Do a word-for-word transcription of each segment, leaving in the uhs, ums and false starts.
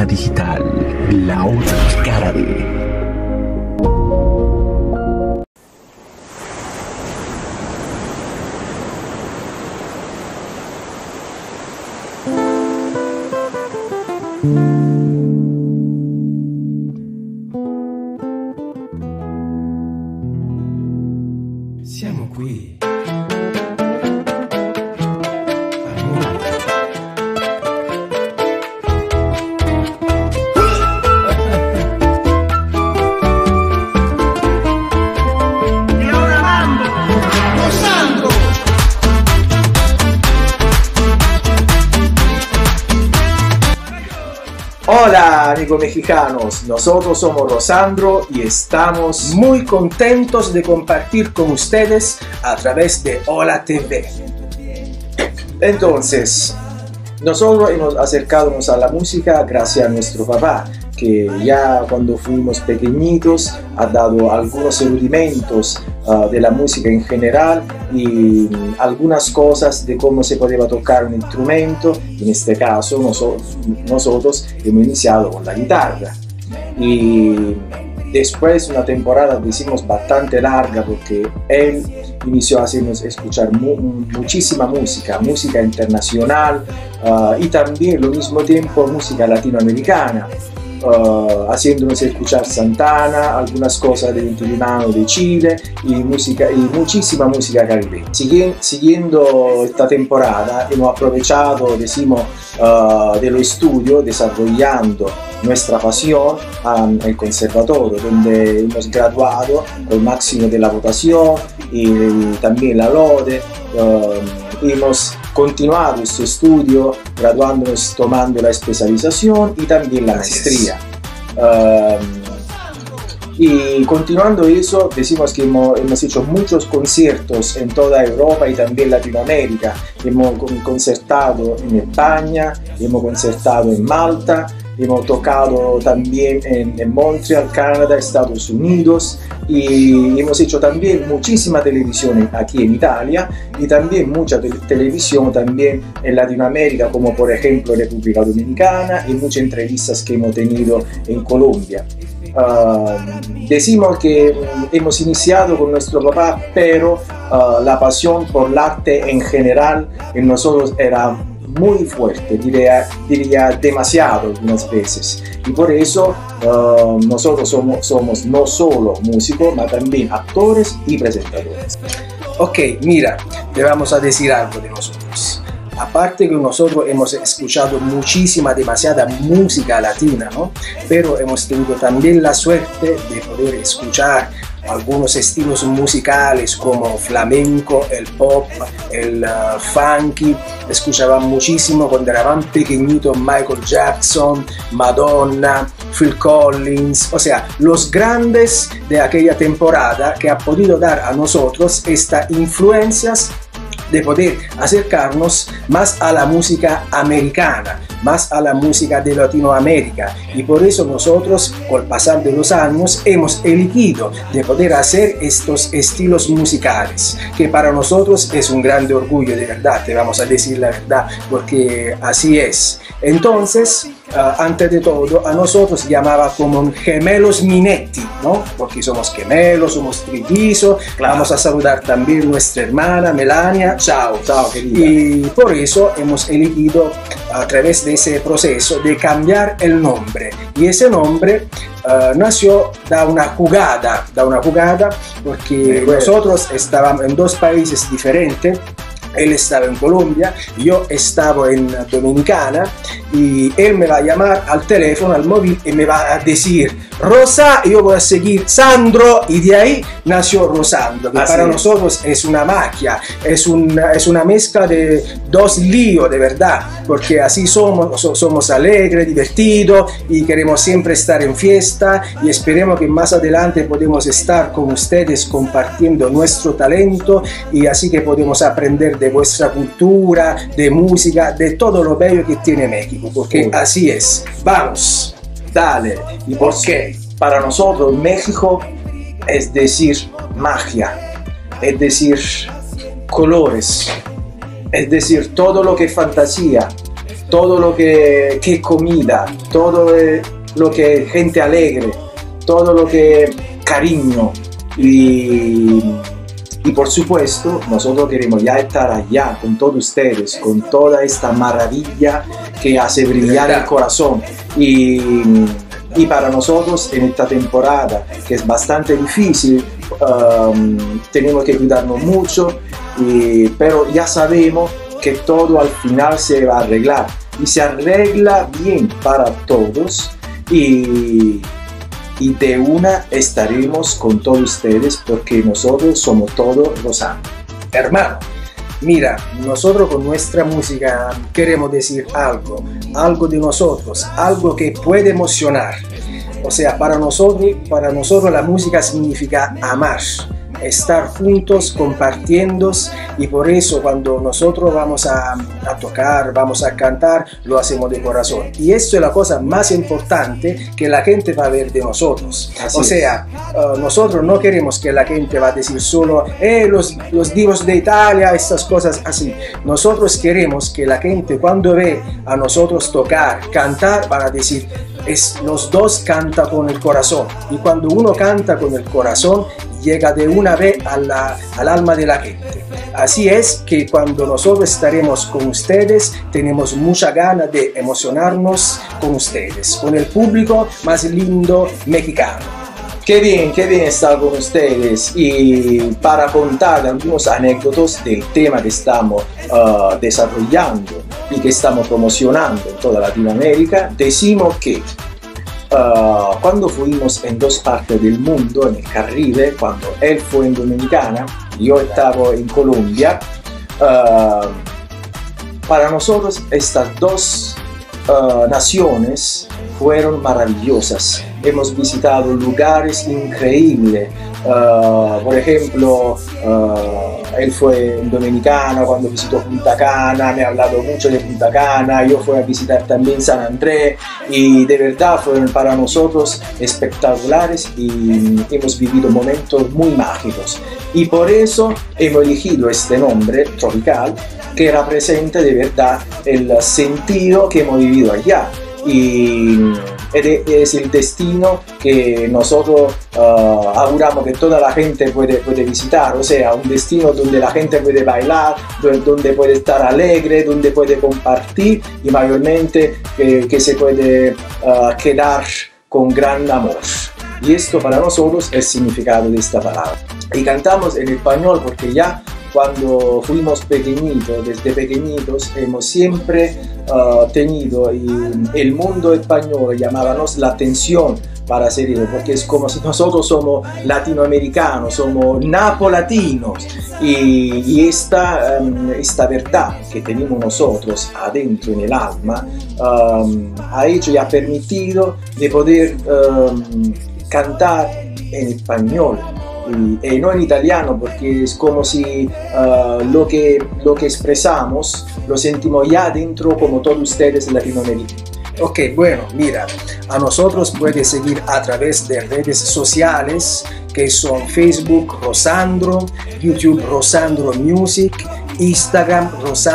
digital, la otra cara de... Siamo qui. Hola amigos mexicanos, nosotros somos Rosandro y estamos muy contentos de compartir con ustedes a través de Hola T V. Entonces, nosotros hemos acercado a la música gracias a nuestro papá, que ya cuando fuimos pequeñitos ha dado algunos rudimentos uh, de la música en general y um, algunas cosas de cómo se podía tocar un instrumento. En este caso nosotros, nosotros hemos iniciado con la guitarra y después una temporada decimos bastante larga porque él inició a hacernos escuchar mu muchísima música, música internacional uh, y también al mismo tiempo música latinoamericana. Uh, haciéndonos escuchar Santana, algunas cosas de Intilimano de Chile y, música, y muchísima música caribeña. Sigui, siguiendo esta temporada hemos aprovechado, decimos, uh, de los estudios, desarrollando nuestra pasión en el conservatorio, donde hemos graduado con el máximo de la votación y, y también la lode. Uh, hemos continuado este estudio, graduándonos, tomando la especialización y también la maestría. Uh, y continuando eso, decimos que hemos, hemos hecho muchos conciertos en toda Europa y también Latinoamérica. Hemos concertado en España, hemos concertado en Malta, hemos tocado también en, en Montreal, Canadá, Estados Unidos, y hemos hecho también muchísima televisión aquí en Italia y también mucha te televisión también en Latinoamérica, como por ejemplo República Dominicana, y muchas entrevistas que hemos tenido en Colombia. Uh, decimos que um, hemos iniciado con nuestro papá, pero uh, la pasión por el arte en general en nosotros era muy fuerte, diría, diría demasiado algunas veces, y por eso uh, nosotros somos, somos no solo músicos, pero también actores y presentadores. Ok, mira, te vamos a decir algo de nosotros. Aparte que nosotros hemos escuchado muchísima, demasiada música latina, ¿no? Pero hemos tenido también la suerte de poder escuchar algunos estilos musicales como flamenco, el pop, el uh, funky. Escuchaban muchísimo cuando eran pequeñitos Michael Jackson, Madonna, Phil Collins, o sea, los grandes de aquella temporada que han podido dar a nosotros estas influencias de poder acercarnos más a la música americana, más a la música de Latinoamérica, y por eso nosotros, con el pasar de los años, hemos elegido de poder hacer estos estilos musicales, que para nosotros es un grande orgullo, de verdad, te vamos a decir la verdad, porque así es. Entonces, uh, antes de todo, a nosotros llamaba como gemelos Minetti, ¿no? Porque somos gemelos, somos trillizos. Claro. Vamos a saludar también a nuestra hermana Melania. Chao, chao, querida. Y por eso hemos elegido, a través de ese proceso, de cambiar el nombre. Y ese nombre uh, nació de una jugada, de una jugada, porque bueno, nosotros estábamos en dos países diferentes. Él estaba en Colombia, yo estaba en Dominicana, y él me va a llamar al teléfono, al móvil, y me va a decir Rosa, y yo voy a seguir Sandro, y de ahí nació Rosandro, que así para es. Nosotros es una magia, es una, es una mezcla de dos líos de verdad, porque así somos, somos alegres, divertidos, y queremos siempre estar en fiesta, y esperemos que más adelante podemos estar con ustedes compartiendo nuestro talento, y así que podemos aprender de vuestra cultura, de música, de todo lo bello que tiene México, porque sí, así es. Vamos, dale. ¿Y por qué? Para nosotros México es decir magia, es decir colores, es decir todo lo que es fantasía, todo lo que, que comida, todo lo que gente alegre, todo lo que cariño y, y por supuesto nosotros queremos ya estar allá con todos ustedes, con toda esta maravilla que hace brillar el corazón y, y para nosotros en esta temporada que es bastante difícil, um, tenemos que cuidarnos mucho, y, pero ya sabemos que todo al final se va a arreglar y se arregla bien para todos y, y de una estaremos con todos ustedes porque nosotros somos todos Rosandro. Hermano, mira, nosotros con nuestra música queremos decir algo, algo de nosotros, algo que puede emocionar. O sea, para nosotros, para nosotros la música significa amar, estar juntos, compartiendo, y por eso cuando nosotros vamos a, a tocar, vamos a cantar, lo hacemos de corazón. Y esto es la cosa más importante que la gente va a ver de nosotros. Así o sea, uh, nosotros no queremos que la gente va a decir solo, eh, los, los divos de Italia, estas cosas así. Nosotros queremos que la gente cuando ve a nosotros tocar, cantar, van a decir, es, los dos cantan con el corazón. Y cuando uno canta con el corazón, llega de una vez a la, al alma de la gente. Así es que cuando nosotros estaremos con ustedes, tenemos mucha ganas de emocionarnos con ustedes, con el público más lindo mexicano. Qué bien, qué bien estar con ustedes y para contar algunos anécdotas del tema que estamos uh, desarrollando y que estamos promocionando en toda Latinoamérica, decimos que Uh, cuando fuimos en dos partes del mundo, en el Caribe, cuando él fue en Dominicana, yo estaba en Colombia, uh, para nosotros estas dos uh, naciones fueron maravillosas. Hemos visitado lugares increíbles, uh, por ejemplo, uh, él fue en Dominicana cuando visitó Punta Cana, me ha hablado mucho de Punta Cana, yo fui a visitar también San Andrés y de verdad fueron para nosotros espectaculares y hemos vivido momentos muy mágicos. Y por eso hemos elegido este nombre, Tropical, que representa de verdad el sentido que hemos vivido allá. Y es el destino que nosotros uh, auguramos que toda la gente puede, puede visitar, o sea, un destino donde la gente puede bailar, donde puede estar alegre, donde puede compartir y mayormente que, que se puede uh, quedar con gran amor. Y esto para nosotros es el significado de esta palabra. Y cantamos en español porque ya cuando fuimos pequeñitos, desde pequeñitos, hemos siempre uh, tenido y el mundo español llamábamos la atención para hacer eso, porque es como si nosotros somos latinoamericanos, somos napolatinos y, y esta, um, esta verdad que tenemos nosotros adentro en el alma um, ha hecho y ha permitido de poder um, cantar en español. Y, y no en italiano porque es como si uh, lo, que, lo que expresamos lo sentimos ya dentro como todos ustedes en Latinoamérica. Ok, bueno, mira, a nosotros puedes seguir a través de redes sociales que son Facebook Rosandro, YouTube Rosandro Music, Instagram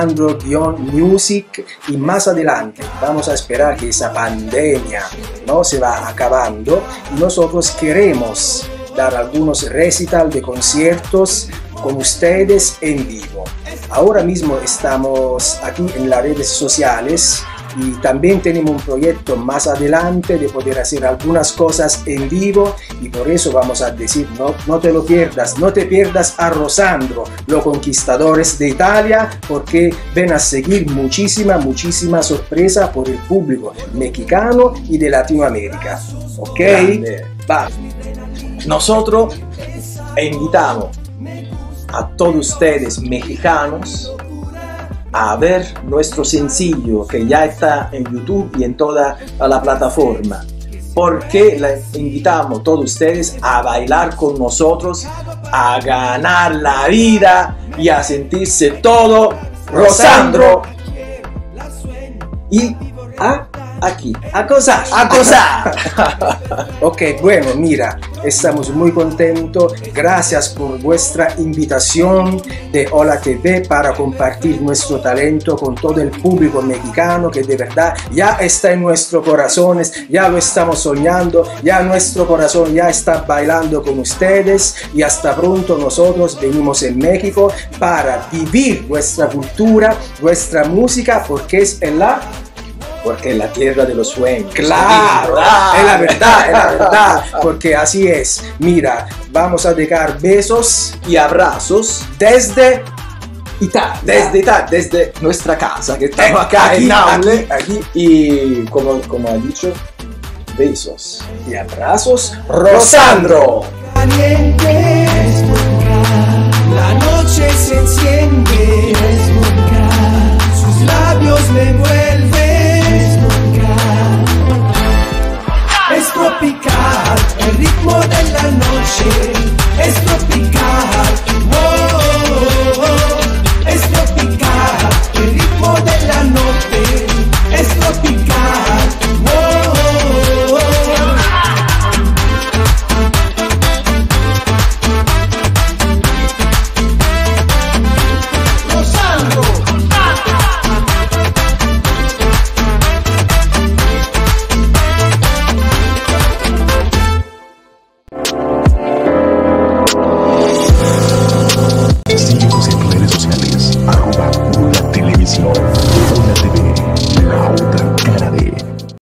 Rosandro-Music y más adelante vamos a esperar que esa pandemia no se va acabando y nosotros queremos dar algunos recitals de conciertos con ustedes en vivo. Ahora mismo estamos aquí en las redes sociales y también tenemos un proyecto más adelante de poder hacer algunas cosas en vivo y por eso vamos a decir no, no te lo pierdas, no te pierdas a Rosandro, los conquistadores de Italia, porque ven a seguir muchísima, muchísima sorpresa por el público mexicano y de Latinoamérica. Ok, va. Nosotros invitamos a todos ustedes mexicanos a ver nuestro sencillo que ya está en YouTube y en toda la plataforma, porque le invitamos a todos ustedes a bailar con nosotros, a ganar la vida y a sentirse todo Rosandro y a aquí. A gozar, a gozar. Ok, bueno, mira, estamos muy contentos. Gracias por vuestra invitación de Hola T V para compartir nuestro talento con todo el público mexicano que de verdad ya está en nuestros corazones, ya lo estamos soñando, ya nuestro corazón ya está bailando con ustedes y hasta pronto. Nosotros venimos en México para vivir nuestra cultura, nuestra música, porque es en la... Porque es la tierra de los sueños. Claro, es la verdad, es la verdad, porque así es. Mira, vamos a dejar besos y abrazos desde Italia, desde Italia, desde nuestra casa, que estamos acá aquí, en Naule, aquí, aquí. Y como, como ha dicho, besos y abrazos, Rosandro. La noche se enciende.